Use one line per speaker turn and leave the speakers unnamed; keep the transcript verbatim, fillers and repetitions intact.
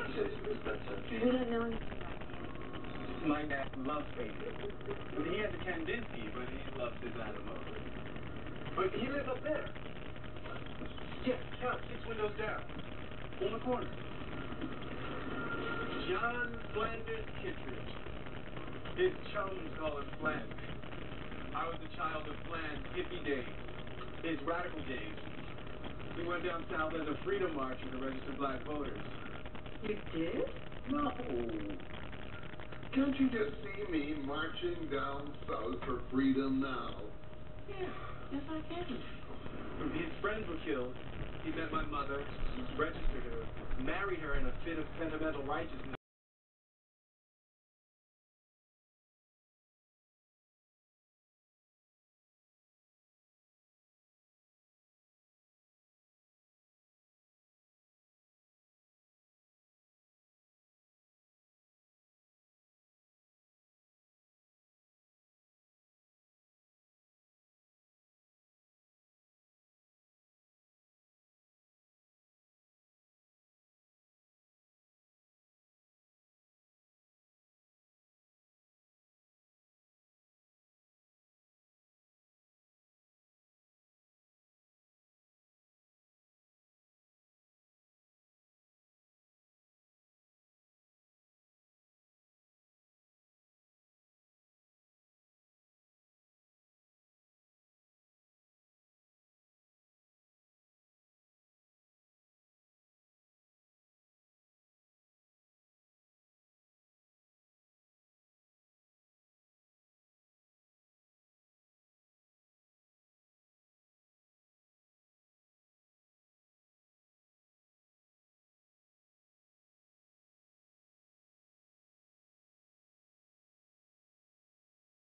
Yes, Miss Benson.
You don't know anything about him.
My dad loves painting. He has a Kandinsky, but he loves his animals. But he lives up there. Yeah, count six windows down. On the corner. John Flanders Kittredge. His chums call him Fland. I was a child of Fland's hippie days. His radical days. He went down south as a freedom marcher to register black voters.
You did?
No.
Can't you just see me marching down south for freedom now?
Yeah, yes I can.
His friends were killed. He met my mother, registered her, married her in a fit of sentimental righteousness.